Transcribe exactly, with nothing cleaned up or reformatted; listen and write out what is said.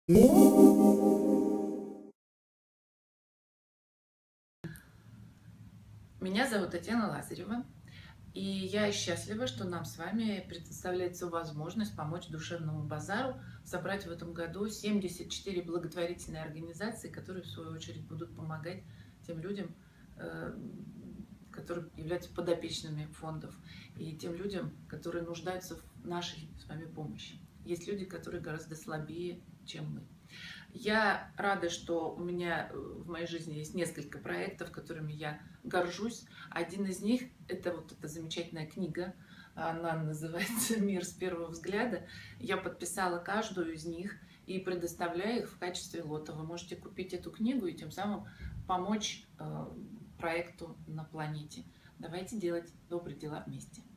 Меня зовут Татьяна Лазарева, и я счастлива, что нам с вами предоставляется возможность помочь Душевному базару собрать в этом году семьдесят четыре благотворительные организации, которые, в свою очередь, будут помогать тем людям, э, которые являются подопечными фондов, и тем людям, которые нуждаются в нашей с вами помощи. Есть люди, которые гораздо слабее, чем мы. Я рада, что у меня в моей жизни есть несколько проектов, которыми я горжусь. Один из них — это вот эта замечательная книга. Она называется «Мир с первого взгляда». Я подписала каждую из них и предоставляю их в качестве лота. Вы можете купить эту книгу и тем самым помочь проекту на планете. Давайте делать добрые дела вместе.